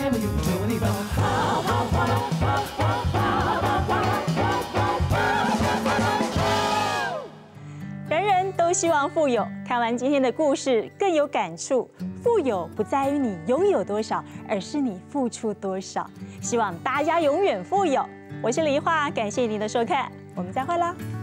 没有这个地方。 人人都希望富有，看完今天的故事更有感触。富有不在于你拥有多少，而是你付出多少。希望大家永远富有。我是梨花，感谢您的收看，我们再会啦。